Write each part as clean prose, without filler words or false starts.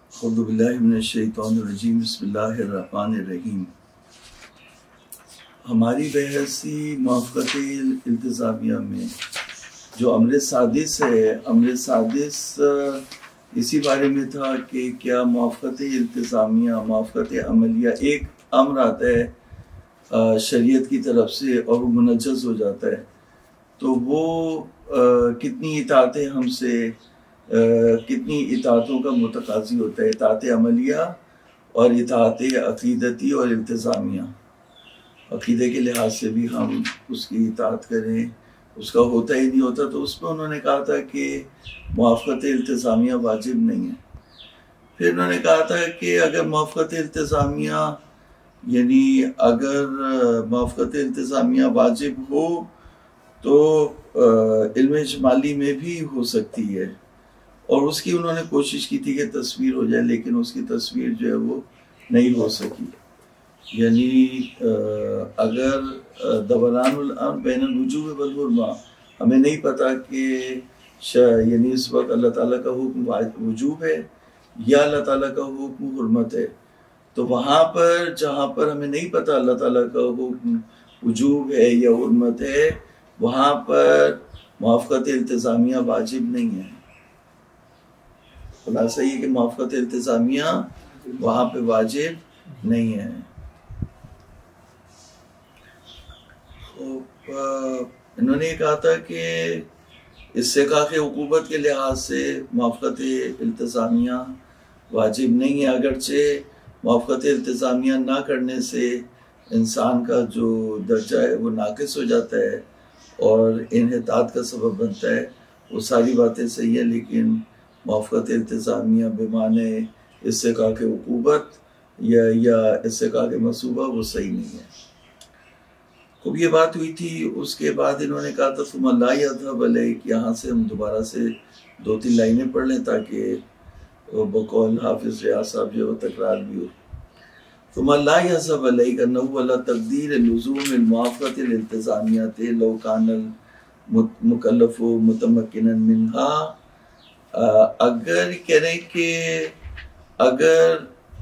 اعوذ باللہ من الشیطان الرجیم بسم اللہ الرحمن الرحیم۔ ہماری بحثی موافقت التزامیہ میں جو امر سادس ہے، امر سادس اسی بارے میں تھا کہ کیا موافقت التزامیہ، موافقت عملیہ، ایک امر آتا ہے شریعت کی طرف سے اور وہ منجز ہو جاتا ہے تو وہ کتنی اطاعتیں ہم سے کتنی اطاعتوں کا متقاضی ہوتا ہے، اطاعت عملیہ اور اطاعت عقیدتی اور التزامیہ۔ عقیدے کے لحاظ سے بھی ہم اس کی اطاعت کریں، اس کا ہوتا ہی نہیں ہوتا، تو اس میں انہوں نے کہا تھا کہ موافقت التزامیہ واجب نہیں ہے۔ پھر انہوں نے کہا تھا کہ اگر موافقت التزامیہ یعنی اگر موافقت التزامیہ واجب ہو تو علم اجمالی میں بھی ہو سکتی ہے، اور اس کی انہوں نے کوشش کی تھی کہ تصویر ہو جائے، لیکن اس کی تصویر جو ہے وہ نہیں ہو سکی۔ یعنی اگر دوران الامر بین الوجوب والحرمہ، ہمیں نہیں پتا کہ یعنی اس وقت اللہ تعالیٰ کا حکم وجوب ہے یا اللہ تعالیٰ کا حکم حرمت ہے، تو وہاں پر جہاں پر ہمیں نہیں پتا اللہ تعالیٰ کا حکم وجوب ہے یا حرمت ہے، وہاں پر موافقت التزامیہ واجب نہیں ہے۔ خلاصہ یہ کہ موافقت التزامیہ وہاں پہ واجب نہیں ہے۔ انہوں نے کہا تھا کہ استحقاق عقوبت کے لحاظ سے موافقت التزامیہ واجب نہیں ہے، اگرچہ موافقت التزامیہ نہ کرنے سے انسان کا جو درجہ ہے وہ ناقص ہو جاتا ہے اور انحطاط کا سبب بنتا ہے، وہ ساری باتیں صحیح ہے، لیکن موافقت التزامیہ بمعنی استحقاق عقوبت یا استحقاق مصوبہ وہ صحیح نہیں ہے۔ خوب یہ بات ہوئی تھی۔ اس کے بعد انہوں نے کہا تھا ثم لا یذهب الیک، یہاں سے ہم دوبارہ سے 2-3 لائنیں پڑھ لیں تاکہ بقول حافظ ریاض صاحب جو تکرار بھی ہو۔ ثم لا یذهب الیک انه علی تقدیر لزوم الموافقت الالتزامیہ لو کان المکلف متمکنا منها، اگر کہہ رہے کہ اگر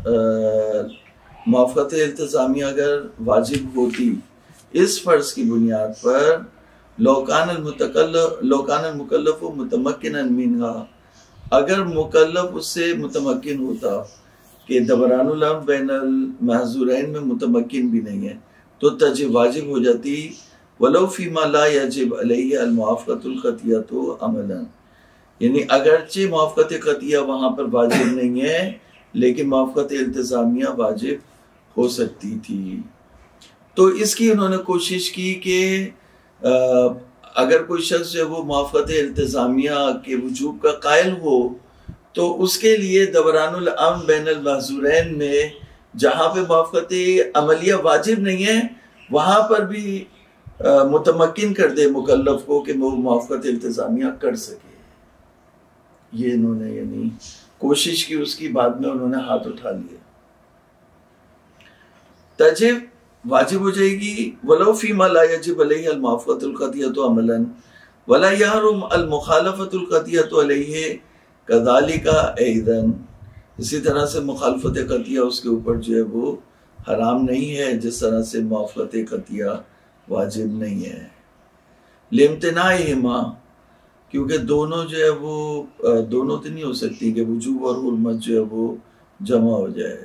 موافقت التزامیہ اگر واجب ہوتی اس فرض کی بنیاد پر لو کان المکلف متمکنا منها، اگر مکلف اس سے متمکن ہوتا کہ دوران الامر بین المحظورین میں متمکن بھی نہیں ہے تو تجب واجب ہو جاتی ولو فیما لا یجب علیہ الموافقت القطعیہ عملا، یعنی اگرچہ موافقت قطعیہ وہاں پر واجب نہیں ہے لیکن موافقت التزامیہ واجب ہو سکتی تھی۔ تو اس کی انہوں نے کوشش کی کہ اگر کوئی شخص جو وہ موافقت التزامیہ کے وجوب کا قائل ہو تو اس کے لیے دوران الامر بین المحظورین میں جہاں پہ موافقت عملیہ واجب نہیں ہے وہاں پر بھی متمکن کر دے مکلف کو کہ وہ موافقت التزامیہ کر سکے۔ یہ انہوں نے یعنی کوشش کی، اس کی بعد میں انہوں نے ہاتھ اٹھا لیا۔ تجب واجب ہو جائے گی ولو فیما لا یجب علیہ الموافقت القطعیہ عملا ولا یحرم المخالفت القطعیہ علیہ کذالک ایضا، اسی طرح سے مخالفت قطعیہ اس کے اوپر جو ہے وہ حرام نہیں ہے جس طرح سے موافقت قطعیہ واجب نہیں ہے۔ لامتناعہما، کیونکہ دونوں جو ہے وہ دونوں تو نہیں ہو سکتی کہ وجوب اور حرمت جو ہے وہ جمع ہو جائے۔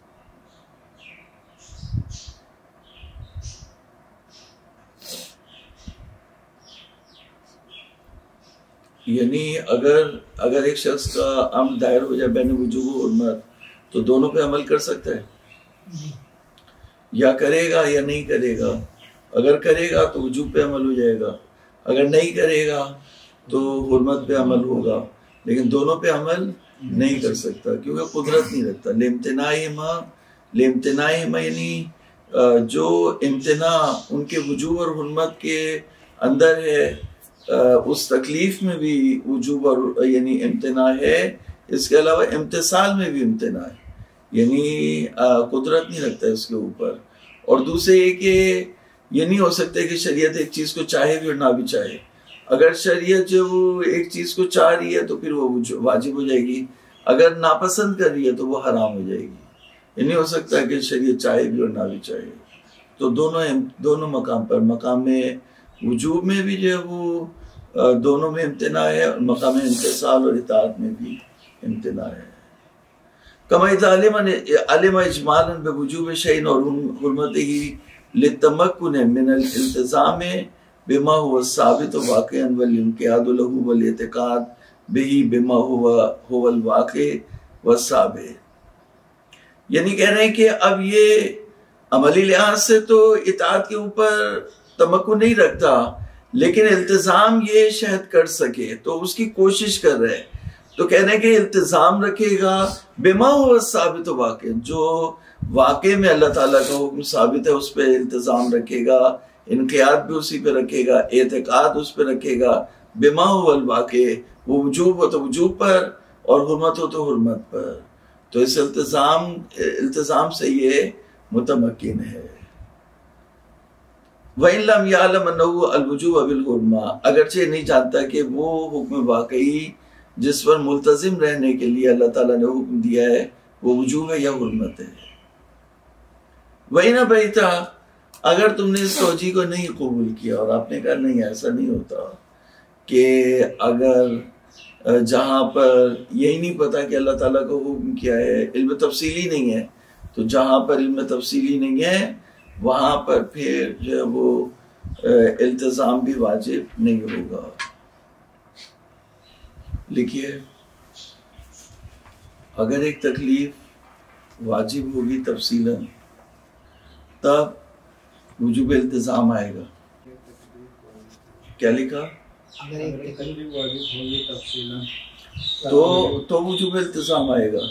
یعنی اگر ایک شخص کا عمل دائر ہو جائے بین وجوب و حرمت تو دونوں پہ عمل کر سکتا ہے، یا کرے گا یا نہیں کرے گا۔ اگر کرے گا تو وجوب پہ عمل ہو جائے گا، اگر نہیں کرے گا تو حرمت پہ عمل ہوگا، لیکن دونوں پہ عمل نہیں کر سکتا کیونکہ قدرت نہیں رکھتا۔ لامتناعہما یعنی جو امتناع ان کے وجوب اور حرمت کے اندر ہے اس تکلیف میں بھی وجوب اور یعنی امتناع ہے، اس کے علاوہ امتثال میں بھی امتناع ہے، یعنی قدرت نہیں رکھتا اس کے اوپر۔ اور دوسرے یہ کہ یہ نہیں ہو سکتا کہ شریعت ایک چیز کو چاہے بھی اور نہ بھی چاہے۔ اگر شریعت جو ایک چیز کو چاہ رہی ہے تو پھر وہ واجب ہو جائے گی، اگر ناپسند کر رہی ہے تو وہ حرام ہو جائے گی. یہ نہیں ہو سکتا کہ شریعت چاہے بھی اور نہ بھی چاہے. تو دونوں مقام پر، مقام وجوب میں بھی جو ہے وہ دونوں میں امتناع ہے، اور مقام امتثال اور اطاعت میں بھی امتناع ہے. کما اذا علم اجمالا بوجوب شيء اور حرمته للتمكن من الالتزام بما هو الثابت واقعا والانقياد له والاعتقاد به بما هو الواقع والثابت. یعنی کہہ رہے ہیں کہ اب یہ عملی لحاظ سے تو اطاعت کے اوپر تمکن نہیں رکھتا، لیکن التزام یہ شاید کر سکے تو اس کی کوشش کر رہے ہیں. تو کہہ رہے ہیں کہ التزام رکھے گا بما ہوا ثابت واقع، جو واقع میں اللہ تعالیٰ کا حکم ثابت ہے اس پہ التزام رکھے گا، انقیاد بھی اسی پہ رکھے گا، اعتقاد اس پہ رکھے گا. بما ہوا الواقع، وہ وجوب ہو تو وجوب پر اور حرمت ہو تو حرمت پر. تو اس التزام سے یہ متمکن ہے. وَإِن لَمْ يَعْلَمْ أَنَّهُ الْوُجُوبَ بِالْحُرْمَةِ، اگرچہ نہیں جانتا کہ وہ حکم واقعی جس پر ملتزم رہنے کے لیے اللہ تعالیٰ نے حکم دیا ہے وہ وجوب ہے یا حرمت ہے. وہی نہ بیتا، اگر تم نے اس توجیہ کو نہیں قبول کیا اور آپ نے کہا نہیں ایسا نہیں ہوتا، کہ اگر جہاں پر یہی نہیں پتا کہ اللہ تعالیٰ کا حکم کیا ہے، علم تفصیلی نہیں ہے، تو جہاں پر علم تفصیلی نہیں ہے وہاں پر پھر جو ہے وہ التزام بھی واجب نہیں ہوگا. لکھیے، اگر ایک تکلیف واجب ہوگی تفصیلاً تب وجوب التزام آئے گا. کیا لکھا؟ اگر ایک تکلیف واجب ہوگی تفصیلاً تو وجوب التزام آئے گا.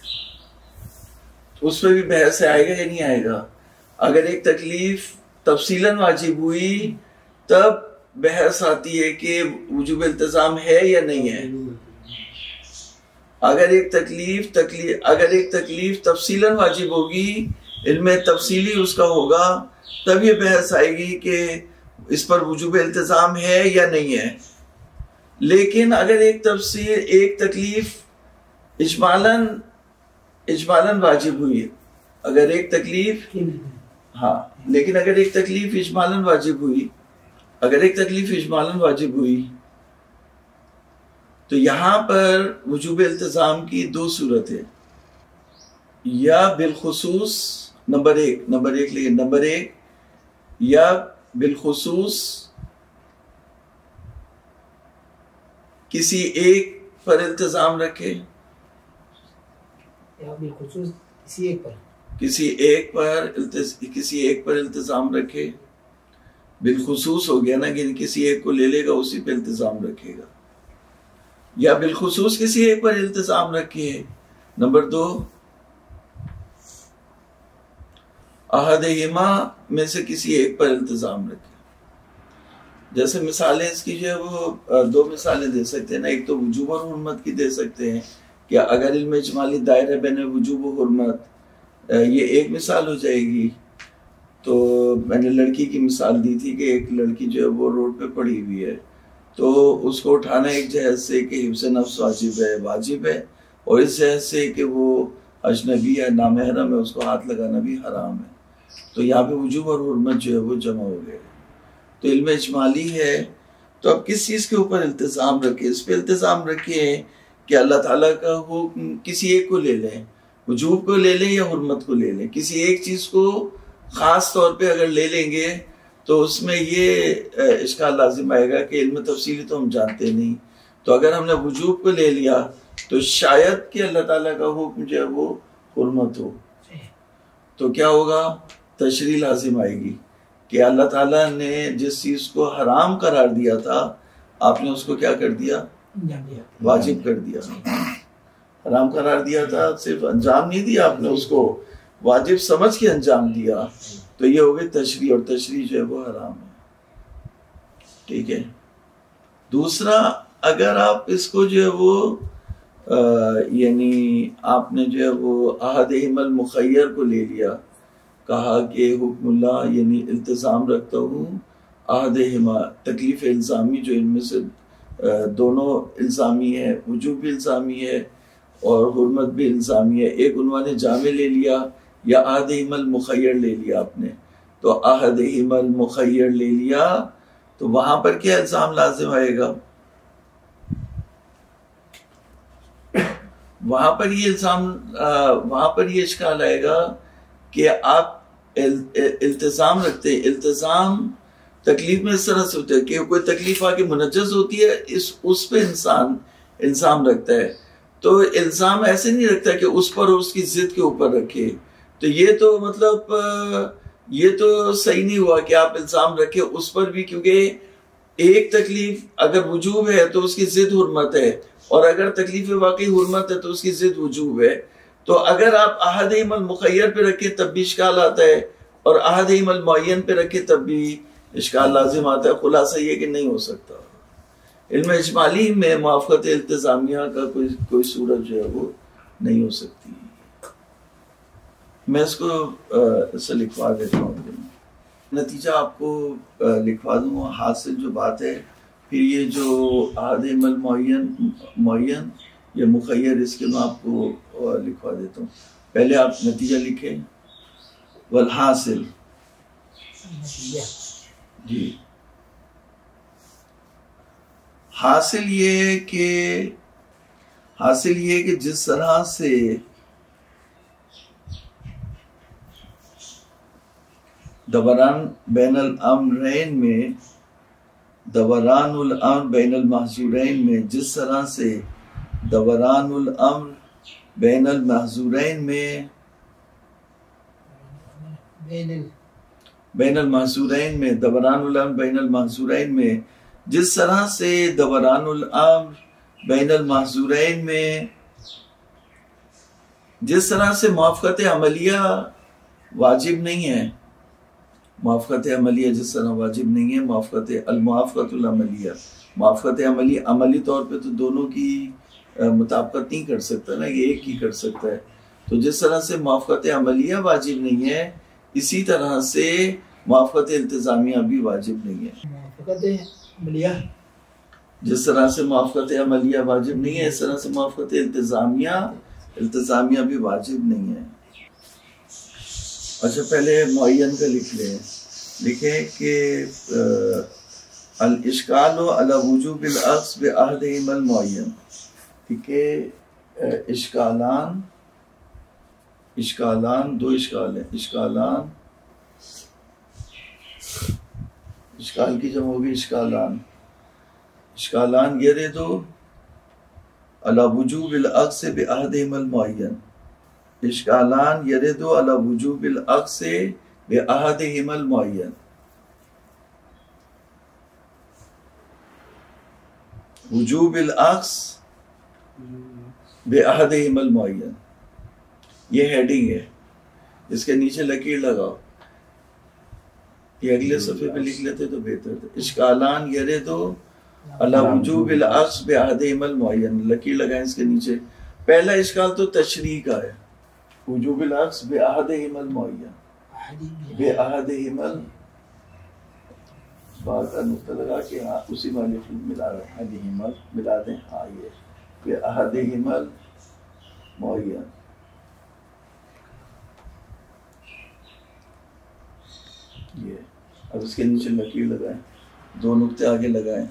اس پہ بھی بحث آئے گا یا نہیں آئے گا. اگر ایک تکلیف تفصیلاً واجب ہوئی تب بحث آتی ہے کہ وجوب التزام ہے یا نہیں ہے. اگر ایک تکلیف تفصیلاً واجب ہوگی، علم تفصیلی اس کا ہوگا، تب یہ بحث آئے گی کہ اس پر وجوب التزام ہے یا نہیں ہے. لیکن اگر ایک تکلیف اجمالاً واجب ہوئی، اگر ایک تکلیف لیکن اگر ایک تکلیف اجمالاً واجب ہوئی تو یہاں پر وجوب التزام کی دو صورت ہے. یا بالخصوص نمبر ایک یا بالخصوص کسی ایک پر التزام رکھے، یا بالخصوص کسی ایک پر التزام رکھے. بالخصوص ہو گیا نا کہ کسی ایک کو لے لے گا اسی پہ التزام رکھے گا. یا بالخصوص کسی ایک پر التزام رکھے. نمبر 2، احدہما میں سے کسی ایک پر التزام رکھے. جیسے مثالیں اس کی جو ہے وہ دو مثالیں دے سکتے ہیں نا. ایک تو وجوب اور حرمت کی دے سکتے ہیں کہ اگر علم اجمالی دائرہ بین وجوب و حرمت، یہ ایک مثال ہو جائے گی. تو میں نے لڑکی کی مثال دی تھی کہ ایک لڑکی جو ہے وہ روڈ پہ پڑی ہوئی ہے، تو اس کو اٹھانا ایک جہت سے کہ حفظ نفس واجب ہے، اور اس جہت سے کہ وہ اجنبی ہے، نامحرم ہے، اس کو ہاتھ لگانا بھی حرام ہے. تو یہاں پہ وجوب اور حرمت جو ہے وہ جمع ہو گئے. تو علم اجمالی ہے، تو اب کس چیز کے اوپر التزام رکھے؟ اس پہ التزام رکھے کہ اللہ تعالیٰ کا حکم کسی ایک کو لے لیں، وجوب کو لے لیں یا حرمت کو لے لیں. کسی ایک چیز کو خاص طور پہ اگر لے لیں گے تو اس میں یہ اشکال لازم آئے گا کہ علم تفصیلی تو ہم جانتے نہیں. تو اگر ہم نے وجوب کو لے لیا تو شاید کہ اللہ تعالیٰ کا حکم جو ہے وہ حرمت ہو، تو کیا ہوگا؟ تشریح لازم آئے گی کہ اللہ تعالیٰ نے جس چیز کو حرام قرار دیا تھا آپ نے اس کو کیا کر دیا؟ واجب کر دیا. حرام قرار دیا تھا، صرف انجام نہیں دیا آپ نے، اس کو واجب سمجھ کے انجام دیا. تو یہ ہو گئی تشریح، اور تشریح جو ہے وہ حرام ہے. ٹھیک ہے. دوسرا، اگر آپ اس کو جو ہے وہ یعنی آپ نے جو ہے وہ احدہما المخیر کو لے لیا، کہا کہ حکم اللہ یعنی التزام رکھتا ہوں احدہما، تکلیف الزامی جو ان میں سے دونوں الزامی ہے، وجوب بھی الزامی ہے اور حرمت بھی الزامیہ. ایک عنوان جامع لے لیا یا احدہم المخیر لے لیا آپ نے، تو احدہم المخیر لے لیا تو وہاں پر کیا الزام لازم آئے گا؟ وہاں پر یہ الزام وہاں پر یہ اشکال آئے گا کہ آپ التزام رکھتے ہیں. التزام تکلیف میں اس طرح سے ہوتا ہے کہ کوئی تکلیف آ کے منجز ہوتی ہے، اس پہ انسان الزام رکھتا ہے. تو الزام ایسے نہیں رکھتا کہ اس پر اور اس کی ضد کے اوپر رکھے. تو یہ تو مطلب یہ تو صحیح نہیں ہوا کہ آپ الزام رکھے اس پر بھی، کیونکہ ایک تکلیف اگر وجوب ہے تو اس کی ضد حرمت ہے، اور اگر تکلیف واقعی حرمت ہے تو اس کی ضد وجوب ہے. تو اگر آپ احدہم المخیر پہ رکھے تب بھی اشکال آتا ہے، اور احدہم المعین پہ رکھے تب بھی اشکال لازم آتا ہے. خلاصہ یہ کہ نہیں ہو سکتا. علم اجمالی میں موافقت التزامیہ کا کوئی صورت جو ہے وہ نہیں ہو سکتی. میں اس کو اسے لکھوا دیتا ہوں، نتیجہ آپ کو لکھوا دوں. حاصل جو بات ہے، پھر یہ جو احدہم المعین یا مخیر، اس کے میں آپ کو لکھوا دیتا ہوں. پہلے آپ نتیجہ لکھیں. والحاصل، جی حاصل یہ کہ جس طرح سے دوران بین الامرین میں، دوران الامر بین المحظورین میں، جس طرح سے دوران الامر بین المحظورین میں، بین المحظورین میں، دوران الامر بین المحظورین میں، جس طرح سے دوران الامر بین المحظورین میں، جس طرح سے موافقت عملیہ واجب نہیں ہے، موافقت عملیہ جس طرح واجب نہیں ہے، موافقت العملیہ، موافقت عملی طور پہ تو دونوں کی مطابقت نہیں کر سکتا نا، یہ ایک ہی کر سکتا ہے. تو جس طرح سے موافقت عملیہ واجب نہیں ہے، اسی طرح سے موافقت التزامیہ بھی واجب نہیں ہے. موافقت عملیہ جس طرح سے موافقت عملیہ واجب نہیں ہے، اس طرح سے موافقت التزامیہ بھی واجب نہیں ہے. اچھا پہلے معین کا لکھ لیں. لکھیں کہ الاشکال علی وجوب الاخذ باحدہم المعین. ٹھیک ہے، اشکالان دو اشکال ہیں. اشکال کی جمع ہوگی اشکالان. اشکالان یردو علی وجوب الاخذ باحدہم المعین. اشکالان یردو علی وجوب الاخذ باحدہم المعین. وجوب الاخذ باحدہم المعین، یہ ہیڈنگ ہے. اس کے نیچے لکیر لگاؤ. یہ اگلے صفحے پہ لکھ لیتے تو بہتر تھا. اشکالان یردو علی وجوب الاخذ باحدہم المعین، لکیر لگائیں اس کے نیچے. پہلا اشکال تو تشریح کا ہے. وجوب الاخذ باحدہم المعین، باحدہم بات کا نقطہ لگا کے ہاں اسی والے فلم ملا دیں. ہاں یہ باحدہم المعین. یہ اب اس کے نیچے لکیر لگائیں، دو نقطے آگے لگائیں.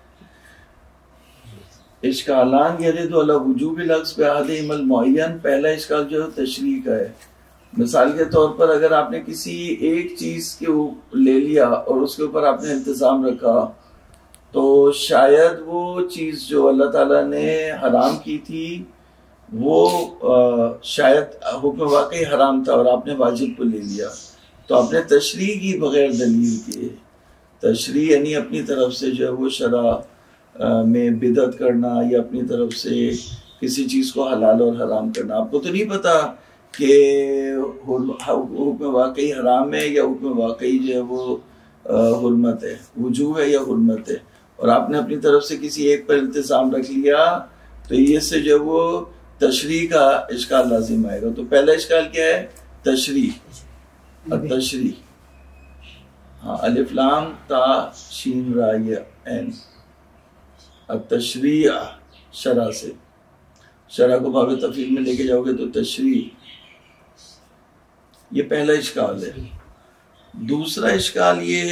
اشکالان یرد علی وجوب الاخذ باحدہم المعین، پہلا اشکال جو ہے تشریح کا ہے. مثال کے طور پر اگر آپ نے کسی ایک چیز کے لے لیا اور اس کے اوپر آپ نے التزام رکھا، تو شاید وہ چیز جو اللہ تعالیٰ نے حرام کی تھی وہ شاید حکم واقعی حرام تھا اور آپ نے واجب کو لے لیا. تو آپ نے تشریح کی بغیر دلیل کے. تشریح یعنی اپنی طرف سے جو ہے وہ شرع میں بدعت کرنا یا اپنی طرف سے کسی چیز کو حلال اور حرام کرنا. آپ کو تو نہیں پتا کہ حکم واقعی حرام ہے یا حکم واقعی جو ہے وہ حرمت ہے، وجوب ہے یا حرمت ہے، اور آپ نے اپنی طرف سے کسی ایک پر التزام رکھ لیا، تو یہ سے جو ہے وہ تشریح کا اشکال لازم آئے گا. تو پہلا اشکال کیا ہے؟ تشریح. التشریح، ہاں الف لام تا شین را یا عین. التشریع شرع سے. شرح کو باب تفعیل میں لے کے جاؤ گے تو تشریح، یہ پہلا اشکال ہے۔ دوسرا اشکال یہ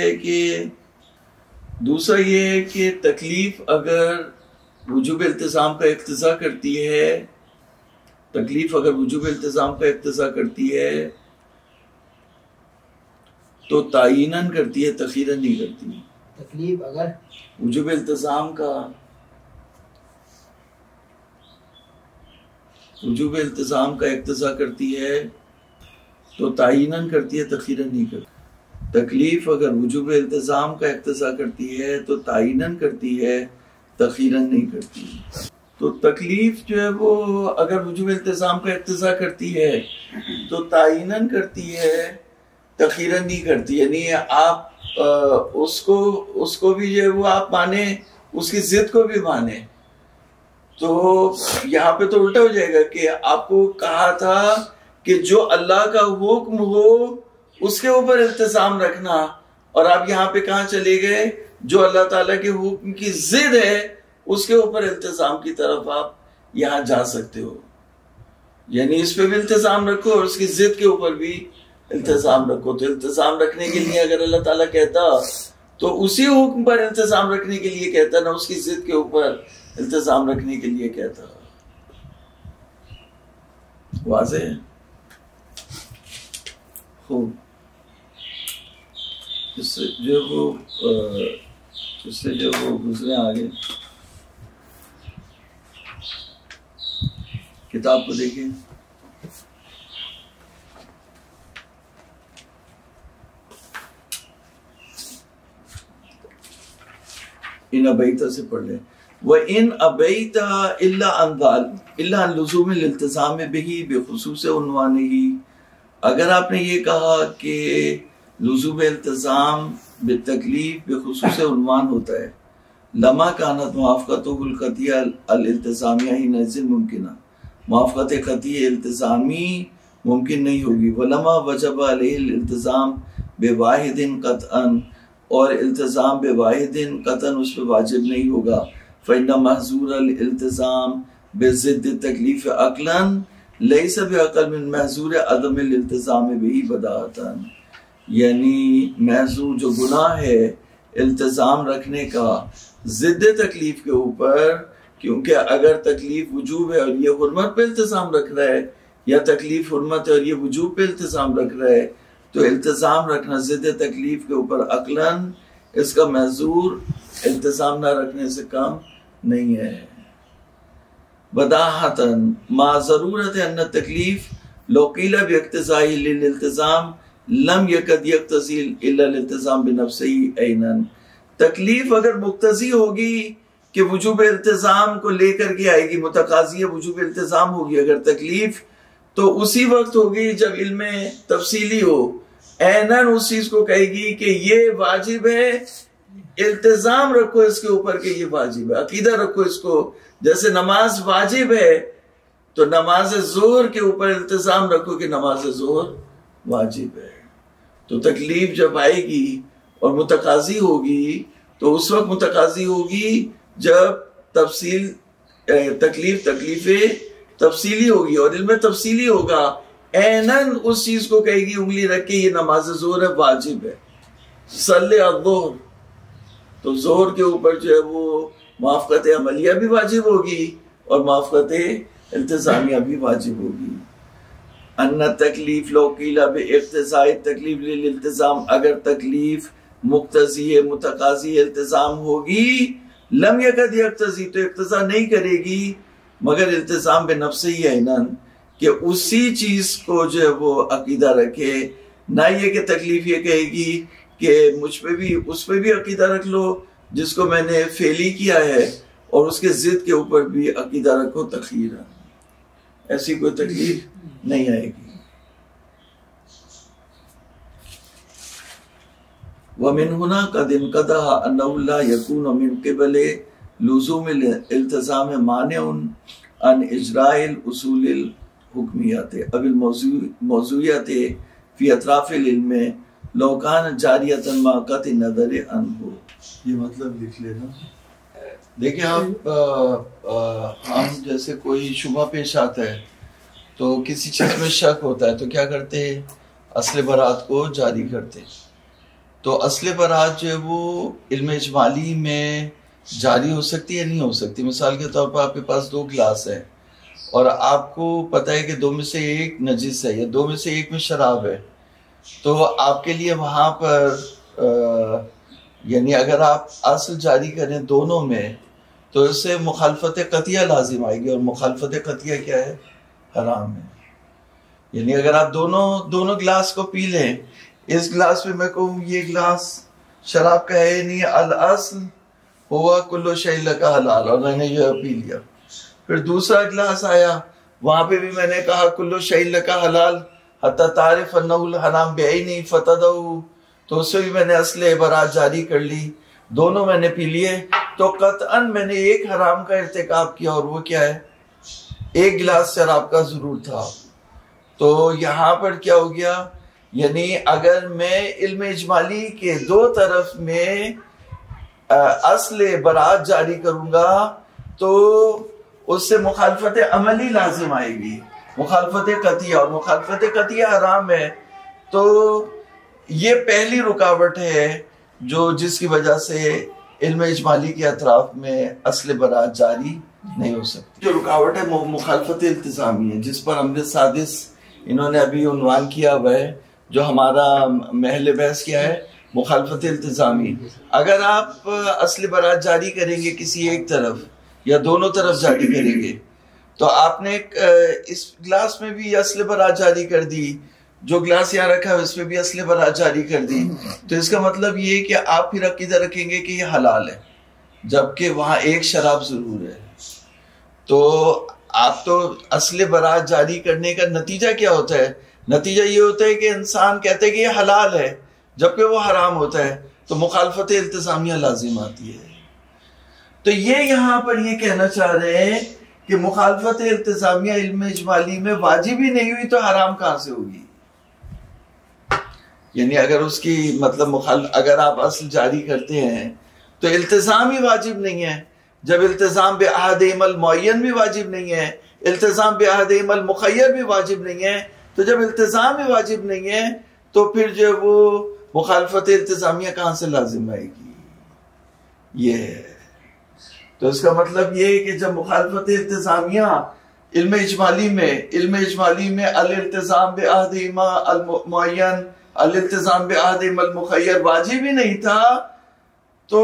ہے کہ تکلیف اگر وجوب التزام کا اقتضا کرتی ہے، تکلیف اگر وجوب التزام کا اقتضا کرتی ہے تو تعیناً کرتی ہے، تخیراً نہیں کرتی۔ تکلیف اگر وجوب التزام کا اقتضا کرتی ہے تو تعیناً کرتی ہے، تخیراً نہیں کرتی۔ تکلیف اگر وجوب التزام کا اقتضا کرتی ہے تو تعیناً کرتی ہے، تخیراً نہیں کرتی۔ تو تکلیف جو ہے وہ اگر وجوب التزام کا اقتضا کرتی ہے تو تعیناً کرتی ہے، تخیراً نہیں کرتی۔ یعنی آپ اس کو بھی جو ہے وہ آپ مانیں، اس کی ضد کو بھی مانیں، تو یہاں پہ تو الٹا ہو جائے گا کہ آپ کو کہا تھا کہ جو اللہ کا حکم ہو اس کے اوپر التزام رکھنا، اور آپ یہاں پہ کہاں چلے گئے؟ جو اللہ تعالیٰ کے حکم کی ضد ہے اس کے اوپر التزام کی طرف آپ یہاں جا سکتے ہو۔ یعنی اس پہ بھی التزام رکھو اور اس کی ضد کے اوپر بھی التزام رکھو۔ تو التزام رکھنے کے لیے اگر اللہ تعالیٰ کہتا تو اسی حکم پر التزام رکھنے کے لیے کہتا، نہ اس کی ضد کے اوپر التزام رکھنے کے لیے کہتا۔ واضح ہے؟ خوب، اس سے جو وہ گزرے آگے کتاب کو دیکھیں۔ ان ابیتا سے پڑھ لیں۔ وَإِنْ أَبَيْتَ إِلَّا عَنْ لُزُومِ الِالْتِزَامِ بِهِ بِخُصُوصِ عُنْوَانِهِ، اگر آپ نے یہ کہا کہ لزوم التزام بالتکلیف بخصوص عنوان ہوتا ہے، لما كانت موافقته القطعیہ الالتزامیہ حینئذ ممکنہ، موافقت قطعی التزامی ممکن نہیں ہوگی۔ وَلَمَا وَجَبَ عَلَيْهِ الالتزام بِوَاحِدٍ قَطْعًا، اور التزام بواحد قطعاً اس پہ واجب نہیں ہوگا۔ فَإِنَّ مَحْظُورَ الْإِلْتِزَامِ بِضِدِّ التَّكْلِيفِ عَقْلًا لَيْسَ بِعَقْلٍ مِنْ مَحْظُورِ عَدَمِ الْإِلْتِزَامِ بِهِ بَدَاهَةً، یعنی محظور جو گناہ ہے التزام رکھنے کا ضد تکلیف کے اوپر، کیونکہ اگر تکلیف وجوب ہے اور یہ حرمت پہ التزام رکھ رہا ہے، یا تکلیف حرمت ہے اور یہ وجوب پہ التزام رکھ رہا ہے، تو التزام رکھنا ضد تکلیف کے اوپر عقلاً اس کا محظور التزام نہ رکھنے سے کم نہیں ہے۔ بداحتاً ما ضرورت ان التکلیف لو قیل باقتضاء للالتزام لم یکد یقتضی الا الالتزام بنفسه عینا، تکلیف اگر مقتضی ہوگی کہ وجوب التزام کو لے کر کے آئے گی، متقاضی وجوب التزام ہوگی اگر تکلیف، تو اسی وقت ہوگی جب علم تفصیلی ہو، عیناً اس چیز کو کہے گی کہ یہ واجب ہے، التزام رکھو اس کے اوپر کہ یہ واجب ہے، عقیدہ رکھو اس کو۔ جیسے نماز واجب ہے تو نماز ظہر کے اوپر التزام رکھو کہ نماز ظہر واجب ہے۔ تو تکلیف جب آئے گی اور متقاضی ہوگی تو اس وقت متقاضی ہوگی جب تکلیف تفصیلی ہوگی، اور علم تفصیلی ہوگا، عیناً اس چیز کو کہے گی انگلی رکھ کے یہ نماز ظہر ہے، واجب ہے، صلی الظہر۔ تو ظہر کے اوپر جو ہے وہ موافقت عملیہ بھی واجب ہوگی اور موافقت التزامیہ بھی واجب ہوگی۔ ان تکلیف لو قیل باقتضاء التکلیف للالتزام، اگر تکلیف مقتضی متقاضی التزام ہوگی، لم یکد یقتضی، تو اقتضا نہیں کرے گی مگر التزام بنفسہ ہی عیناً، کہ اسی چیز کو جو ہے وہ عقیدہ رکھے، نہ یہ کہ تکلیف یہ کہے گی کہ مجھ پہ بھی اس پہ بھی عقیدہ رکھ لو جس کو میں نے فعلی کیا ہے، اور اس کے ضد کے اوپر بھی عقیدہ رکھو تخیرا، ایسی کوئی تکلیف نہیں آئے گی۔ وَمِنْ هُنَا قَدْ انْقَدَحَ أَنَّهُ لَا يَكُونُ مِنْ قِبَلِ لُزُومِ الْالْتِزَامِ مَانِعٌ عَنْ إِجْرَاءِ الْأُصُولِ الْحُكْمِيَّةِ أَوِ الْمَوْضُوعِيَّةِ فِي أَطْرَافِ الْعِلْمِ لَوْ كَانَ جَارِيَةً مَعَ قَطْعِ النَّظَرِ عَنْهُ۔ یہ مطلب لکھ لینا۔ دیکھیں آپ ہم جیسے کوئی شبہ پیش آتا ہے تو کسی چیز میں شک ہوتا ہے تو کیا کرتے ہیں؟ اصل برات کو جاری کرتے ہیں. تو اصل برات جو ہے وہ علم اجمالی میں جاری ہو سکتی ہے نہیں ہو سکتی. مثال کے طور پر آپ کے پاس 2 گلاس ہے اور آپ کو پتہ ہے کہ 2 میں سے ایک نجس ہے یا 2 میں سے ایک میں شراب ہے, تو آپ کے لیے وہاں پر یعنی اگر آپ اصل جاری کریں دونوں میں تو اس سے مخالفت قطعیہ لازم آئے گی, اور مخالفت قطعیہ کیا ہے؟ حرام ہے. یعنی اگر آپ دونوں گلاس کو پی لیں, اس گلاس میں کہوں یہ گلاس شراب کا ہے نہیں, الاصل ہوا کلو شیء لک حلال, اور میں نے یہ پی لیا. پھر دوسرا گلاس آیا, وہاں پہ بھی میں نے کہا کلو شیء لک حلال حتی تعرف انہ الحرام بعینہ فتدعو, تو اس سے بھی میں نے اصل برات جاری کر لی, دونوں میں نے پی لیے, تو قطعاً میں نے ایک حرام کا ارتکاب کیا, اور وہ کیا ہے؟ ایک گلاس شراب کا ضرور تھا. تو یہاں پر کیا ہو گیا؟ یعنی اگر میں علم اجمالی کے 2 طرف میں اصل برات جاری کروں گا تو اس سے مخالفت عملی لازم آئے گی, مخالفت قطعیہ, اور مخالفت قطعیہ حرام ہے. تو یہ پہلی رکاوٹ ہے جس کی وجہ سے علم اجمالی کے اطراف میں اصل برات جاری نہیں ہو سکتی. جو رکاوٹ ہے مخالفت التزامی ہے, جس پر امر سادس انہوں نے ابھی عنوان کیا ہوا ہے. جو ہمارا محل بحث کیا ہے؟ مخالفت التزامی. اگر آپ اصل برات جاری کریں گے کسی ایک طرف یا دونوں طرف جاری کریں گے, تو آپ نے اس گلاس میں بھی اصل برات جاری کر دی, جو گلاس یہاں رکھا ہے اس میں بھی اصل برات جاری کر دی, تو اس کا مطلب یہ کہ آپ پھر عقیدہ رکھیں گے کہ یہ حلال ہے جبکہ وہاں ایک شراب ضرور ہے. تو آپ تو اصل برات جاری کرنے کا نتیجہ کیا ہوتا ہے؟ نتیجہ یہ ہوتا ہے کہ انسان کہتے ہیں کہ یہ حلال ہے جبکہ وہ حرام ہوتا ہے, تو مخالفت التزامیہ لازم آتی ہے. تو یہ یہاں پر یہ کہنا چاہ رہے ہیں کہ مخالفت التزامیہ علم اجمالی میں واجب ہی نہیں ہوئی تو حرام کہاں سے ہوگی؟ یعنی اگر اس کی مطلب اگر آپ اصل جاری کرتے ہیں تو التزام ہی واجب نہیں ہے. جب التزام بعہدہم المعین بھی واجب نہیں ہے, التزام بعہدہم المخیر بھی واجب نہیں ہے, تو جب التزام ہی واجب نہیں ہے تو پھر جو وہ مخالفت التزامیہ کہاں سے لازم آئے گی؟ یہ ہے. تو اس کا مطلب یہ ہے کہ جب مخالفت التزامیہ علم اجمالی میں الالتزام بعہدہم المعین الالتزام بعہدہم المخیر واجب ہی نہیں تھا, تو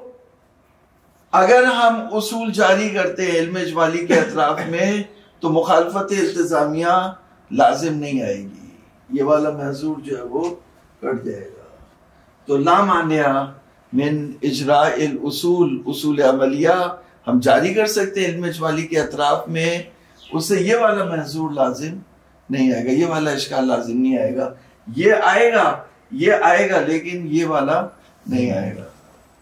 اگر ہم اصول جاری کرتے ہیں علم اجمالی کے اطراف میں تو مخالفت التزامیہ لازم نہیں آئے گی, یہ والا محظور جو ہے وہ کٹ جائے گا. تو لا مانع من اجراء اصول عملیہ ہم جاری کر سکتے ہیں علم اجمالی کے اطراف میں, اس سے یہ والا محظور لازم نہیں آئے گا, یہ والا اشکال لازم نہیں آئے گا. یہ آئے گا لیکن یہ والا نہیں آئے گا.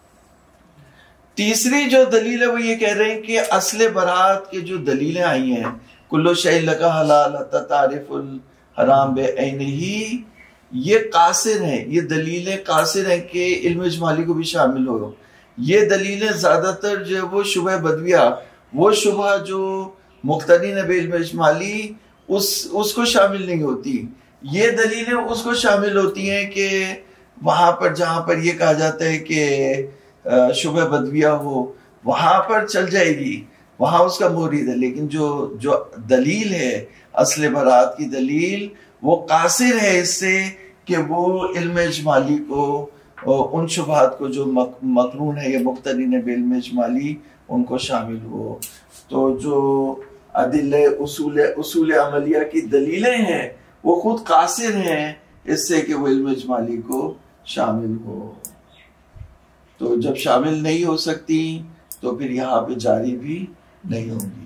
تیسری جو دلیل ہے وہ یہ کہہ رہے ہیں کہ اصل برات کے جو دلیلیں آئی ہیں کلو شیء لک حلال حتی تعرف الحرام بعینہ, یہ قاصر ہیں, یہ دلیلیں قاصر ہیں کہ علم اجمالی کو بھی شامل ہو. یہ دلیلیں زیادہ تر جو وہ شبہ بدویہ, وہ شبہ جو مقترن ہے بعلم اجمالی اس کو شامل نہیں ہوتی. یہ دلیلیں اس کو شامل ہوتی ہیں کہ وہاں پر جہاں پر یہ کہا جاتا ہے کہ شبہ بدویہ ہو وہاں پر چل جائے گی, وہاں اس کا مورد ہے. لیکن جو دلیل ہے اصل برات کی دلیل وہ قاصر ہے اس سے کہ وہ علم اجمالی کو ان شبہات کو جو مقرون ہے یا مقترن ہے بعلم اجمالی ان کو شامل ہو. تو جو ادلہ اصول عملیہ کی دلیلیں ہیں وہ خود قاصر ہیں اس سے کہ وہ علم اجمالی کو شامل ہو. تو جب شامل نہیں ہو سکتی تو پھر یہاں پہ جاری بھی نہیں ہوگی.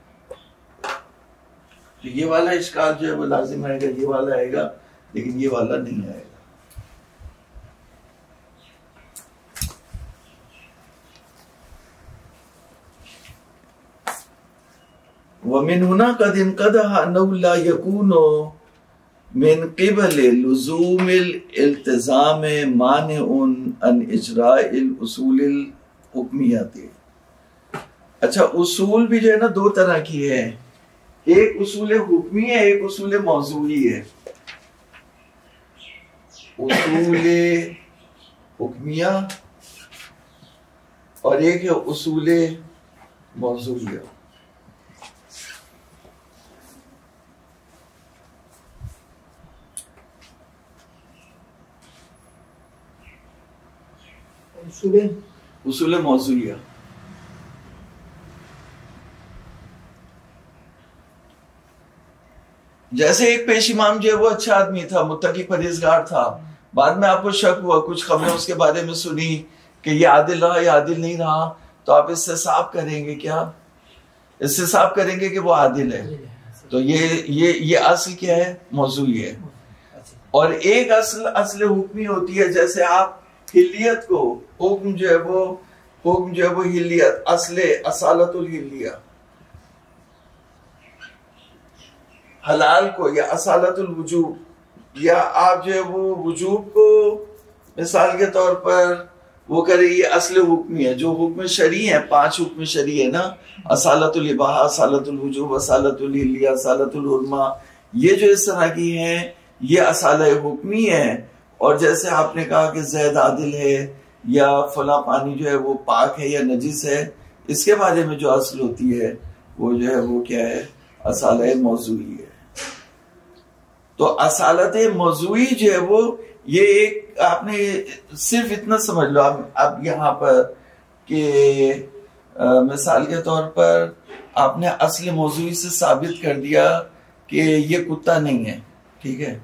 تو یہ والا اشکال جو ہے وہ لازم آئے گا, یہ والا آئے گا لیکن یہ والا نہیں آئے گا. وَمِنْ هُنَا قَدْ انْقَدَحَ أَنَّهُ لَا يَكُونُ مِنْ قِبَلِ لُزُومِ الْإِلْتِزَامِ مَانِعٌ عَنْ إِجْرَاءِ الْأُصُولِ الْحُكْمِيَّةِ اچھا اصول بھی جو ہے نا دو طرح کی ہے، ایک اصول حکمی ہے، ایک اصول موضوعی ہے. اصول حکمیہ اور ایک ہے اصول موضوعیہ. اصول موضوعیہ جیسے ایک پیش امام جو ہے وہ اچھا آدمی تھا، متقی پرہیزگار تھا، بعد میں آپ کو شک ہوا، کچھ خبریں اس کے بارے میں سنی کہ یہ عادل رہا یا عادل نہیں رہا، تو آپ اس سے صاف کریں گے کیا؟ اس سے صاف کریں گے کہ وہ عادل ہے. تو یہ اصل کیا ہے؟ موضوعی ہے. اور ایک اصل حکمی ہوتی ہے، جیسے آپ حلیت کو، حکم جو ہے وہ حلیت، اصالت الحلیہ، حلال کو یا اصالت الوجوب، یا آپ جو ہے وہ وجوب کو مثال کے طور پر وہ کرے، یہ اصل حکمی ہے. جو حکم شرعی ہے، 5 حکم شرعی ہے نا، اصالت الاباحہ، اصالت الوجوب، اصالت الحلیہ، اصالت الحرمہ، یہ جو اس طرح کی ہیں یہ اصالہ حکمی ہے. اور جیسے آپ نے کہا کہ زید عادل ہے یا فلاں پانی جو ہے وہ پاک ہے یا نجس ہے، اس کے بارے میں جو اصل ہوتی ہے وہ جو ہے وہ کیا ہے؟ اصالہ موضوعی ہے. تو اصالت موضوعی جو ہے وہ یہ ایک، آپ نے صرف اتنا سمجھ لو اب یہاں پر کہ مثال کے طور پر آپ نے اصل موضوعی سے ثابت کر دیا کہ یہ کتا نہیں ہے، ٹھیک ہے.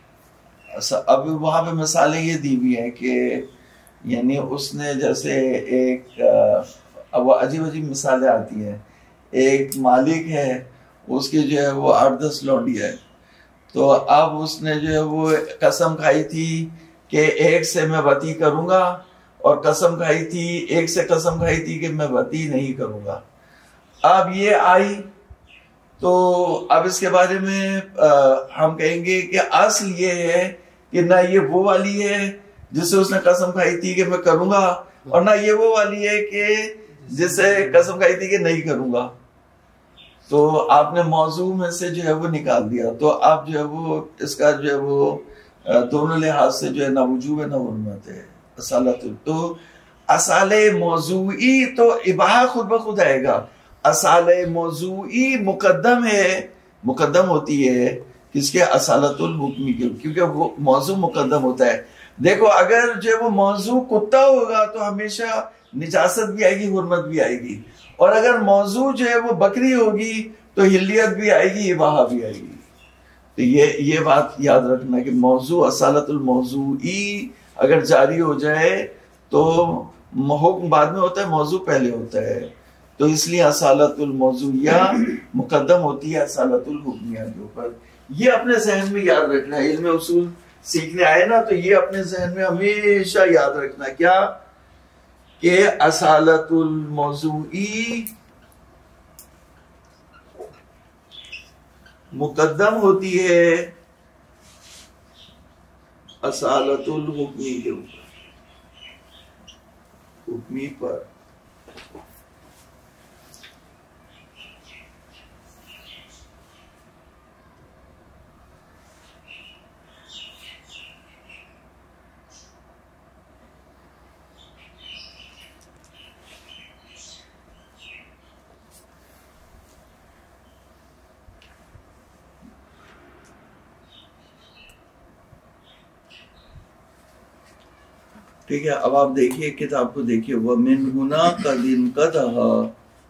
اب وہاں پہ مثالیں یہ دی ہوئی ہیں کہ یعنی اس نے جیسے ایک اب عجیب مثالیں آتی ہیں، ایک مالک ہے، اس کی جو ہے وہ 8-10 لونڈیاں ہے، تو اب اس نے جو ہے وہ قسم کھائی تھی کہ ایک سے میں وطی کروں گا، اور قسم کھائی تھی، ایک سے قسم کھائی تھی کہ میں وطی نہیں کروں گا. اب یہ آئی تو اب اس کے بارے میں ہم کہیں گے کہ اصل یہ ہے کہ نہ یہ وہ والی ہے جس سے اس نے قسم کھائی تھی کہ میں کروں گا، اور نہ یہ وہ والی ہے کہ جس سے قسم کھائی تھی کہ نہیں کروں گا. تو آپ نے موضوع میں سے جو ہے وہ نکال دیا، تو آپ جو ہے وہ اس کا جو ہے وہ دونوں لحاظ سے جو ہے نہ وجوب ہے نہ حرمت ہے. اصالت تو اصالہ موضوعی تو اباحہ خود بخود آئے گا، اصالہ موضوعی مقدم ہوتی ہے کس کے؟ اصالت الحکمی کے، کیونکہ وہ موضوع مقدم ہوتا ہے. دیکھو اگر جو وہ موضوع کتا ہوگا تو ہمیشہ نجاست بھی آئے گی، حرمت بھی آئے گی، اور اگر موضوع جو ہے وہ بکری ہوگی تو حلیت بھی آئے گی، اباحہ بھی آئے گی. تو یہ بات یاد رکھنا کہ موضوع اصالت الموضوعی اگر جاری ہو جائے تو حکم بعد میں ہوتا ہے، موضوع پہلے ہوتا ہے. تو اس لیے اصالت الموضوعیہ مقدم ہوتی ہے اصالت الحکمیہ کے اوپر. یہ اپنے ذہن میں یاد رکھنا ہے. علم اصول سیکھنے آئے نا تو یہ اپنے ذہن میں ہمیشہ یاد رکھنا کیا کہ اصالت الموضوعی مقدم ہوتی ہے اصالت الحکمی کے اوپر، حکمی پر. ٹھیک ہے. اب آپ دیکھیے کتاب کو دیکھیے، وَمِنْ هُنَا قَدْ انْقَدَحَا،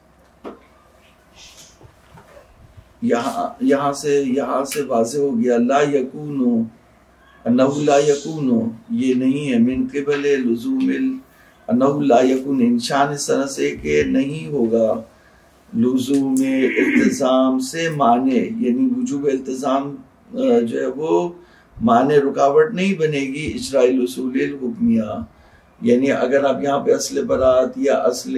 یہاں سے واضح ہو گیا لا یکونو، انہو لا یکونو، یہ نہیں ہے، من قبل لزوم انہو لا یکون، انشان اس طرح سے کہ نہیں ہوگا، لزوم التزام سے مانے، یعنی وجوب التزام جو ہے وہ مانے، رکاوٹ نہیں بنے گی اجراء الاصول الحکمیہ. یعنی اگر آپ یہاں پہ اصل برات یا اصل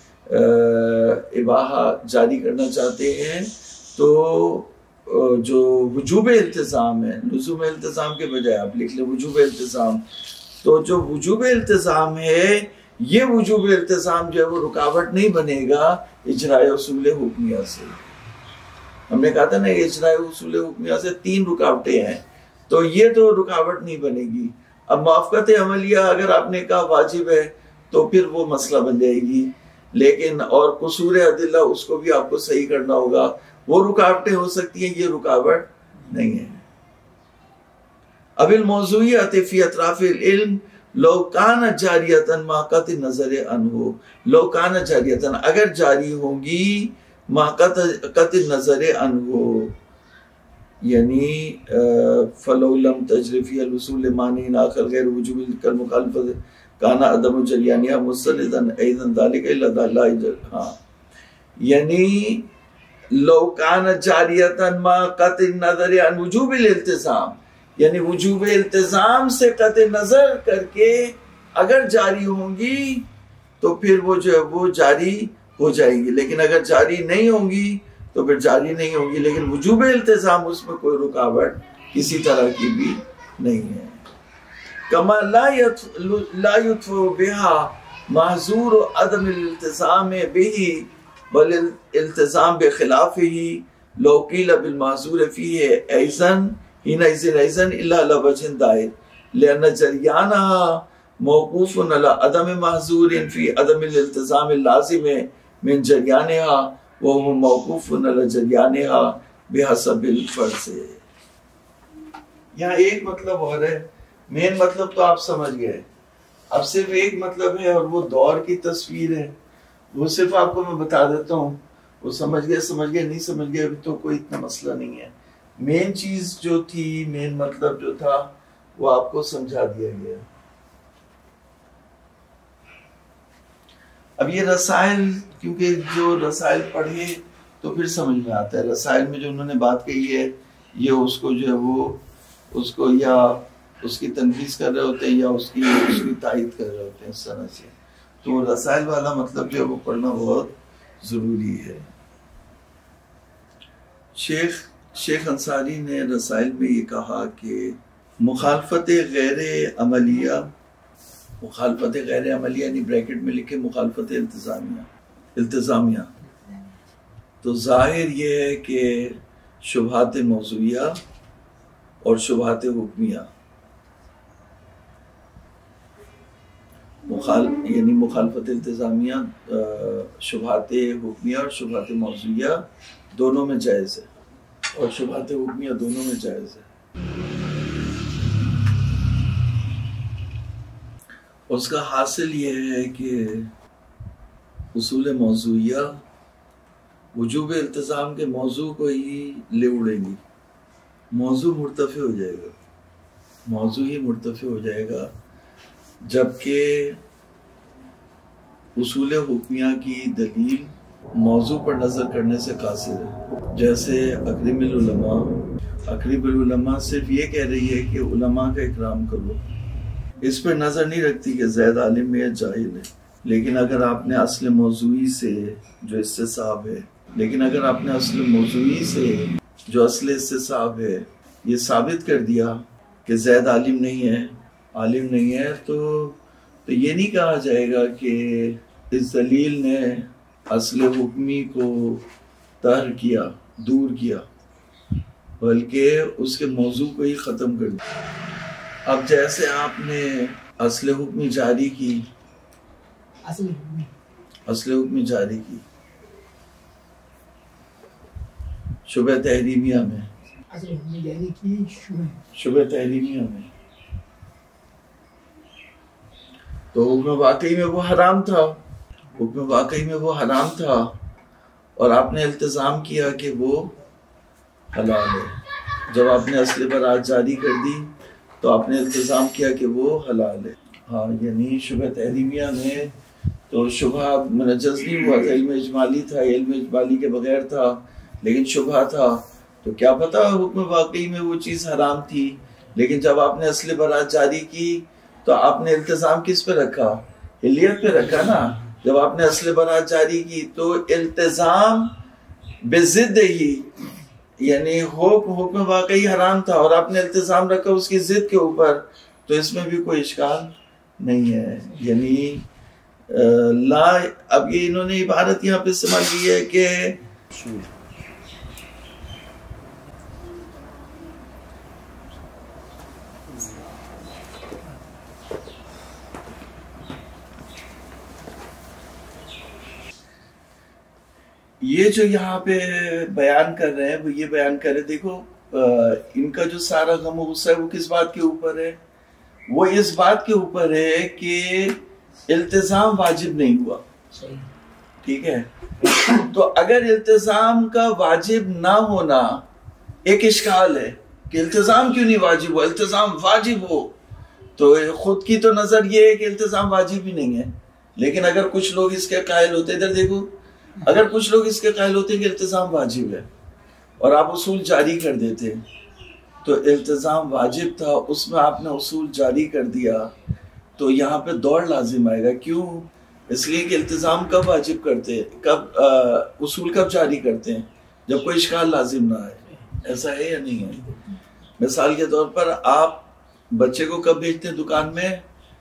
اباحہ جاری کرنا چاہتے ہیں تو جو وجوب التزام ہے، لزوم التزام کے بجائے آپ لکھ لیں وجوب التزام، تو جو وجوب التزام ہے یہ وجوب التزام جو ہے وہ رکاوٹ نہیں بنے گا اجراء اصول حکمیہ سے. ہم نے کہا تھا نا اجراء اصول حکمیہ سے 3 رکاوٹیں ہیں، تو یہ تو رکاوٹ نہیں بنے گی. اب موافقت عملیہ اگر آپ نے کہا واجب ہے تو پھر وہ مسئلہ بن جائے گی، لیکن اور قصور عدلہ اس کو بھی آپ کو صحیح کرنا ہوگا. وہ رکاوٹیں ہو سکتی ہیں، یہ رکاوٹ نہیں ہے. اب الموضوعیت فی اطراف العلم لو کان جاریتن ما قطع نظر عنہ، لو کان جاریتن اگر جاری ہوں گی ما قطع نظر عنہ، یعنی فلو لم تجری فی الوصول مانع آخر غیر وجوب کالمخالفت کانا عدم جریانیہ مستنداً ایضاً ذالک الا اللہ. ہاں یعنی لو کان جاریتن ما قطع نظر عن وجوب الالتزام، یعنی وجوب التزام سے قطع نظر کر کے اگر جاری ہوں گی تو پھر وہ جو ہے وہ جاری ہو جائیں گی، لیکن اگر جاری نہیں ہوں گی تو پھر جاری نہیں ہوگی. لیکن وجوب التزام اس میں کوئی رکاوٹ کسی طرح کی بھی نہیں ہے. کما لا یطفو بها محظور عدم الالتزام به بل الالتزام بخلافه لو قیل بالمحظور فیہ ایضاً حينئذ الا على وجه دائر لان جریانها موقوف على عدم محظور في عدم الالتزام اللازم من جریانها وهو موقوف على جریانها بحسب الفرض. یہاں ایک مطلب اور ہے، مین مطلب تو آپ سمجھ گئے، اب صرف ایک مطلب ہے اور وہ دور کی تصویر ہے. وہ صرف آپ کو میں بتا دیتا ہوں، وہ سمجھ گئے نہیں سمجھ گئے تو کوئی اتنا مسئلہ نہیں ہے. مین چیز جو تھی، مین مطلب جو تھا وہ آپ کو سمجھا دیا گیا. اب یہ رسائل، کیونکہ جو رسائل پڑھے تو پھر سمجھ میں آتا ہے. رسائل میں جو انہوں نے بات کہی ہے یہ اس کو جو ہے وہ اس کو یا اس کی تنقید کر رہے ہوتے ہیں یا اس کی تائید کر رہے ہوتے ہیں اس طرح سے. تو رسائل والا مطلب جو ہے وہ پڑھنا بہت ضروری ہے. شیخ انصاری نے رسائل میں یہ کہا کہ مخالفت غیر عملیہ یعنی بریکٹ میں لکھے مخالفت التزامیہ، تو ظاہر یہ ہے کہ شبہات موضوعیہ اور شبہات حکمیہ، یعنی مخالفت التزامیہ شبہات حکمیہ اور شبہات موضوعیہ دونوں میں جائز ہے، اور شبہات حکمیہ دونوں میں جائز ہے. اس کا حاصل یہ ہے کہ اصول موضوعیہ وجوب التزام کے موضوع کو ہی لے اڑیں گی. موضوع مرتفع ہو جائے گا، موضوع ہی مرتفع ہو جائے گا، جبکہ اصول حکمیہ کی دلیل موضوع پر نظر کرنے سے قاصر ہے. جیسے اقرب العلماء صرف یہ کہہ رہی ہے کہ علماء کا اکرام کرو، اس پر نظر نہیں رکھتی کہ زید عالم ہے یا جاہل ہے. لیکن اگر آپ نے اصل موضوعی سے جو استصحاب ہے، جو اصل استصحاب ہے یہ ثابت کر دیا کہ زید عالم نہیں ہے تو یہ نہیں کہا جائے گا کہ اس دلیل نے اصل حکمی کو طرح کیا، دور کیا، بلکہ اس کے موضوع کو ہی ختم کر دیا. اب جیسے آپ نے اصل حکمی جاری کی، شبہ تحریمیہ میں، تو حکم واقعی میں وہ حرام تھا، اور آپ نے التزام کیا کہ وہ حلال ہے. جب آپ نے اصل برات جاری کر دی تو آپ نے التزام کیا کہ وہ حلال ہے. ہاں یعنی شبہ تحریمیہ میں تو شبہ منجز نہیں ہوا تھا، علم اجمالی تھا، علم اجمالی کے بغیر تھا، لیکن شبہ تھا. تو کیا پتا حکم واقعی میں وہ چیز حرام تھی، لیکن جب آپ نے اصل برات جاری کی تو آپ نے التزام کس پہ رکھا؟ حلیت پہ رکھا نا. جب آپ نے اصل برات جاری کی تو التزام بضد ہی، یعنی حکم واقعی حرام تھا اور آپ نے التزام رکھا اس کی ضد کے اوپر، تو اس میں بھی کوئی اشکال نہیں ہے. یعنی لا، اب یہ انہوں نے عبارت یہاں پہ استعمال کی ہے کہ یہ جو یہاں پہ بیان کر رہے ہیں وہ یہ بیان کر رہے، دیکھو ان کا جو سارا غم و غصہ ہے وہ کس بات کے اوپر ہے؟ وہ اس بات کے اوپر ہے کہ التزام واجب نہیں ہوا. ٹھیک ہے، تو اگر التزام کا واجب نہ ہونا ایک اشکال ہے کہ التزام کیوں نہیں واجب ہوا، التزام واجب ہو تو خود کی تو نظر یہ ہے کہ التزام واجب ہی نہیں ہے. لیکن اگر کچھ لوگ اس کے قائل ہوتے، ادھر دیکھو، اگر کچھ لوگ اس کے قائل ہوتے ہیں کہ التزام واجب ہے اور آپ اصول جاری کر دیتے، تو التزام واجب تھا، اس میں آپ نے اصول جاری کر دیا، تو یہاں پہ دوڑ لازم آئے گا. کیوں؟ اس لیے کہ التزام کب واجب کرتے ہیں، کب اصول کب جاری کرتے ہیں؟ جب کوئی اشکال لازم نہ آئے. ایسا ہے یا نہیں ہے؟ مثال کے طور پر آپ بچے کو کب بھیجتے ہیں دکان میں؟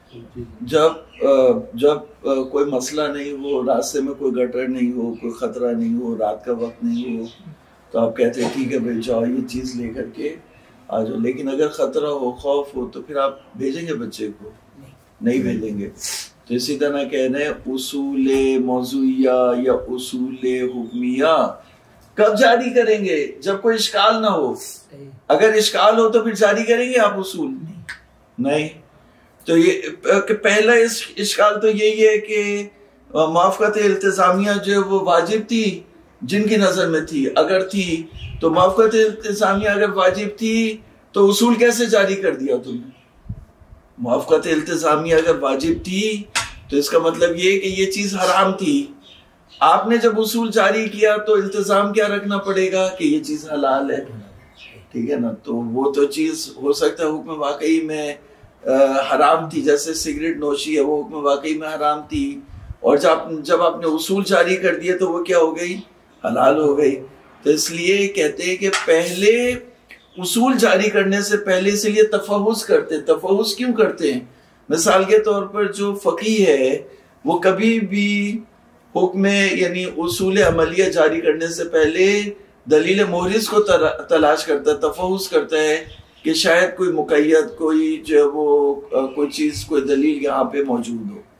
جب کوئی مسئلہ نہیں ہو، راستے میں کوئی گٹر نہیں ہو، کوئی خطرہ نہیں ہو، رات کا وقت نہیں ہو، تو آپ کہتے ہیں ٹھیک ہے بھائی جاؤ یہ چیز لے کر کے آ جاؤ. لیکن اگر خطرہ ہو، خوف ہو، تو پھر آپ بھیجیں گے بچے کو؟ نہیں بھیجیں گے. تو اسی طرح کہہ رہے ہیں اصول موضوعیہ یا اصول حکمیہ کب جاری کریں گے؟ جب کوئی اشکال نہ ہو. اگر اشکال ہو تو پھر جاری کریں گے آپ اصول؟ نہیں. تو یہ پہلا اشکال تو یہی ہے کہ موافقت التزامیہ جو وہ واجب تھی جن کی نظر میں تھی، اگر تھی تو موافقت التزامیہ اگر واجب تھی تو اصول کیسے جاری کر دیا تم نے؟ موافقت التزامیہ اگر واجب تھی تو اس کا مطلب یہ کہ یہ چیز حرام تھی. آپ نے جب اصول جاری کیا تو التزام کیا رکھنا پڑے گا کہ یہ چیز حلال ہے. ٹھیک ہے نا؟ تو وہ تو چیز ہو سکتا ہے حکم واقعی میں حرام تھی، جیسے سگریٹ نوشی ہے، وہ حکم واقعی میں حرام تھی، اور جب آپ نے اصول جاری کر دیے تو وہ کیا ہو گئی؟ حلال ہو گئی. تو اس لیے کہتے ہیں کہ پہلے اصول جاری کرنے سے پہلے اس لیے تفحص کرتے. تفحص کیوں کرتے ہیں؟ مثال کے طور پر جو فقیہ ہے وہ کبھی بھی حکم یعنی اصول عملیہ جاری کرنے سے پہلے دلیل محرز کو تلاش کرتا ہے، تفحص کرتا ہے کہ شاید کوئی مقید، کوئی جو وہ کوئی چیز، کوئی دلیل یہاں پہ موجود ہو.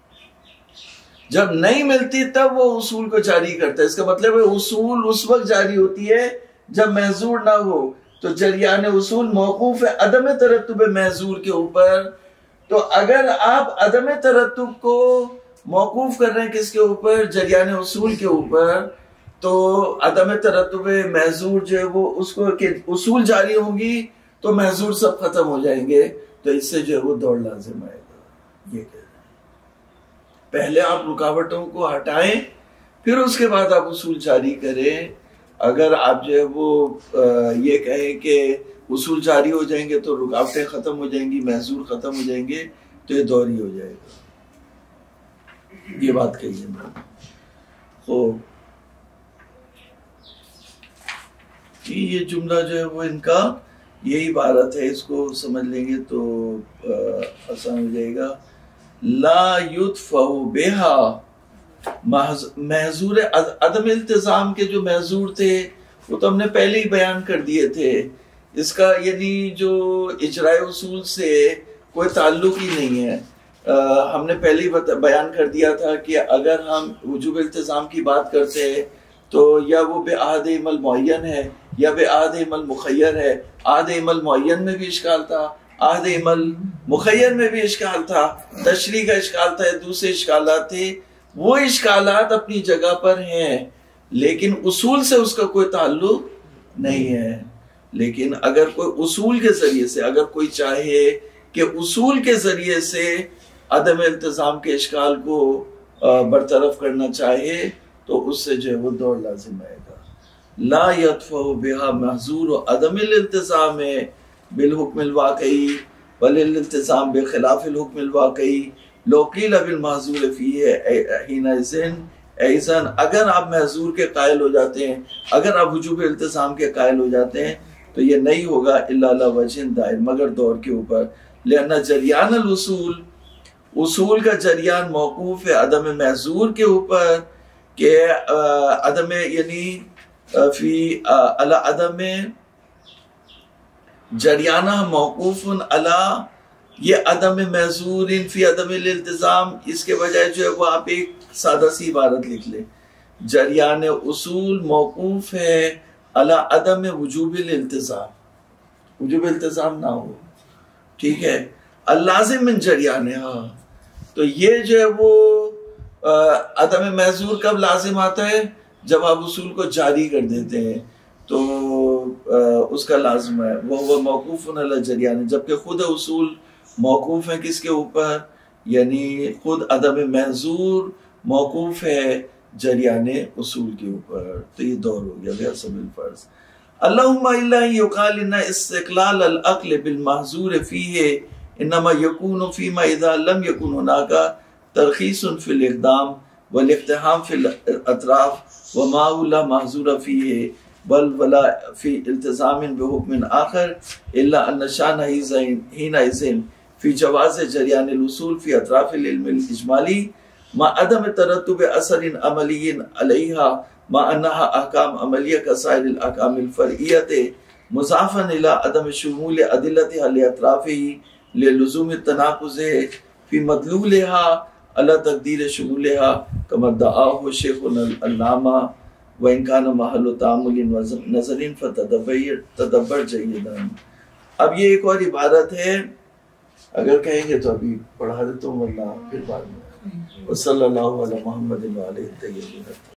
جب نہیں ملتی تب وہ اصول کو جاری کرتا ہے. اس کا مطلب ہے اصول اس وقت جاری ہوتی ہے جب محظور نہ ہو. تو جریان اصول موقوف ہے عدم ترتب محظور کے اوپر. تو اگر آپ عدم ترتب کو موقوف کر رہے ہیں کس کے اوپر؟ جریان اصول کے اوپر. تو عدم ترتب محظور جو ہے وہ اس کو کہ اصول جاری ہوں گی تو محظور سب ختم ہو جائیں گے، تو اس سے جو ہے وہ دوڑ لازم آئے گا. یہ کہہ رہے ہیں پہلے آپ رکاوٹوں کو ہٹائیں، پھر اس کے بعد آپ اصول جاری کریں. اگر آپ جو ہے وہ یہ کہیں کہ اصول جاری ہو جائیں گے تو رکاوٹیں ختم ہو جائیں گی، محظور ختم ہو جائیں گے، تو یہ دور ہی ہو جائے گا. یہ بات کہی ہے. خوب، یہ جملہ جو ہے وہ ان کا یہی عبارت ہے، اس کو سمجھ لیں گے تو آسان ہو جائے گا. لا یدفع بها محظور عدم التزام کے جو محظور تھے وہ تو ہم نے پہلے ہی بیان کر دیے تھے. اس کا یعنی جو اجرائے اصول سے کوئی تعلق ہی نہیں ہے. ہم نے پہلے ہی بیان کر دیا تھا کہ اگر ہم وجوب التزام کی بات کرتے ہیں تو یا وہ بے عہد عمل معین ہے یا بے عہد عمل مخیر ہے. عہد عمل معین میں بھی اشکال تھا، عہد عمل مخیر میں بھی اشکال تھا، تشریح کا اشکال تھا، دوسرے اشکالات تھے. وہ اشکالات اپنی جگہ پر ہیں لیکن اصول سے اس کا کوئی تعلق نہیں ہے. لیکن اگر کوئی اصول کے ذریعے سے، اگر کوئی چاہے کہ اصول کے ذریعے سے عدم التزام کے اشکال کو برطرف کرنا چاہے تو اس سے جو ہے وہ دوڑ لازم آئے گا. لا یدفع بها محظور عدم الالتزام بالحکم الواقعی بل الالتزام بخلاف الحکم الواقعی لو قیل بالمحظور فیہ حینئذ ایضا. اگر آپ محظور کے قائل ہو جاتے ہیں، اگر آپ وجوب التزام کے قائل ہو جاتے ہیں تو یہ نہیں ہوگا الا علی وجہ دائر، مگر دور کے اوپر. لأن جریان الاصول، اصول کا جریان موقوف ہے عدم محظور کے اوپر کہ عدم یعنی فی علی عدم جریانہ موقوف علی یہ عدم محظور فی عدم الالتزام، اس کے بجائے جو ہے وہ آپ ایک سادہ سی عبارت لکھ لیں، جریان اصول موقوف ہے علی عدم وجوب الالتزام، وجوب التزام نہ ہو، ٹھیک ہے، اللازم من جریان، ہاں تو یہ جو ہے وہ عدم محظور کب لازم آتا ہے؟ جب آپ اصول کو جاری کر دیتے ہیں تو اس کا لازم ہے وہ موقوف علی جریان، جبکہ خود اصول موقوف ہیں کس کے اوپر؟ یعنی خود عدم محظور موقوف ہے جریان اصول کے اوپر، تو یہ دور ہو گیا بحسب الفرض۔ اللہم الا یقال ان استقلال العقل بالمحظور فیہ انما یکون فیما اذا لم یکن ہناک ترخیص فی الاقدام والاقتحام فی الاطراف وما لا محظور فیہ بل ولا فی التزام بحکم آخر الا ان شان حینئذ فی جواز جریان الاصول فی اطراف العلم الاجمالی ما عدم ترتب اثر عملی علیہا ما انہا احکام عملیہ کسائر الاحکام الفرعیت مضافا الى عدم شمول ادلتها لاطرافه للزوم التناقض فی مدلولها على تقدیر شمولها كما ادعاه شیخنا العلامہ وان كان محل تعامل نظر فتدبر جیدا۔ اب یہ ایک اور عبارت ہے، اگر کہیں گے تو ابھی پڑھا دیتا ہوں ورنہ پھر بعد میں۔ وصلی اللہ علی محمد وعلیہ الطیبین۔